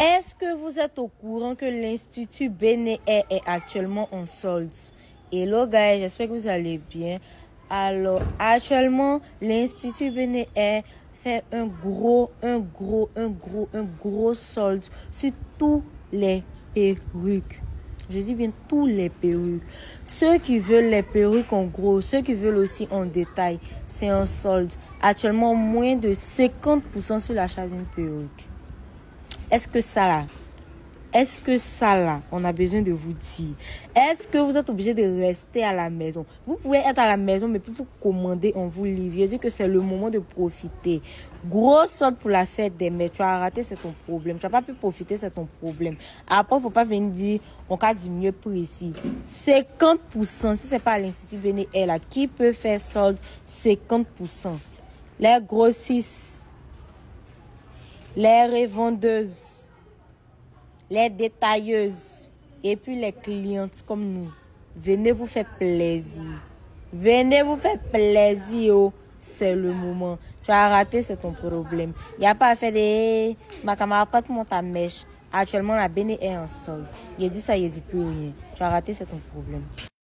Est-ce que vous êtes au courant que l'Institut Bene Air est actuellement en solde? Hello guys, j'espère que vous allez bien. Alors, actuellement, l'Institut Bene Air fait un gros solde sur tous les perruques. Je dis bien tous les perruques. Ceux qui veulent les perruques en gros, ceux qui veulent aussi en détail, c'est un solde. Actuellement, moins de 50% sur l'achat d'une perruque. Est-ce que ça là, on a besoin de vous dire? Est-ce que vous êtes obligé de rester à la maison? Vous pouvez être à la maison, mais puis vous commander, on vous livre. Je dis que c'est le moment de profiter. Gros solde pour la fête des mères. Tu as raté, c'est ton problème. Tu n'as pas pu profiter, c'est ton problème. Après, il ne faut pas venir dire, on va dire mieux précis. 50%, si ce n'est pas à l'Institut Bene Air là, qui peut faire solde 50%? Les grossistes, les revendeuses, les détailleuses et puis les clientes comme nous. Venez vous faire plaisir. Venez vous faire plaisir. Oh. C'est le moment. Tu as raté, c'est ton problème. Il n'y a pas à faire des... Ma camarade, prête-moi ta mèche. Actuellement, la Bene est en sol. Il dit ça, il dit plus rien. Tu as raté, c'est ton problème.